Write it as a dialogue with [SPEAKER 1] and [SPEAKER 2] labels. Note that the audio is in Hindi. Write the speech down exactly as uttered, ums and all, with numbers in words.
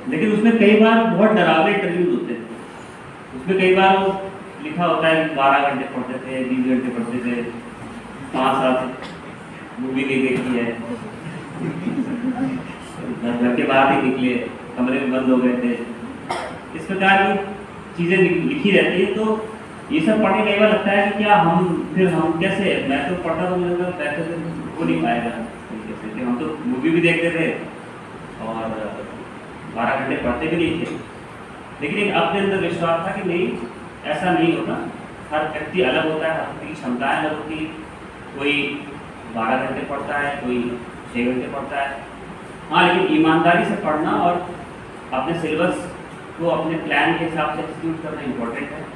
[SPEAKER 1] लेकिन उसमें कई बार बहुत डरावने इंटरव्यूज होते हैं। उसमें कई बार वो लिखा होता है कि बारह घंटे पढ़ते थे, बीस घंटे पढ़ते थे, पाँच साल से मूवी नहीं देखी है, घर के बाहर ही निकले, कमरे में बंद हो गए थे, इस प्रकार की चीज़ें लिखी रहती है। तो ये सब पढ़ने कई बार लगता है कि क्या हम फिर हम कैसे, मैं तो पढ़ता तो मुझे वैसे तो हो नहीं पाएगा तरीके से, हम तो मूवी भी देखते थे और बारह घंटे पढ़ते भी नहीं थे, लेकिन एक अपने अंदर विश्वास था कि नहीं, ऐसा नहीं होता, हर व्यक्ति अलग होता है, हर व्यक्ति की क्षमताएँ अलग होती है, कोई बारह घंटे पढ़ता है, कोई छः घंटे पढ़ता है। हाँ, लेकिन ईमानदारी से पढ़ना और अपने सिलेबस को अपने प्लान के हिसाब से एक्सिक्यूट करना इम्पोर्टेंट है।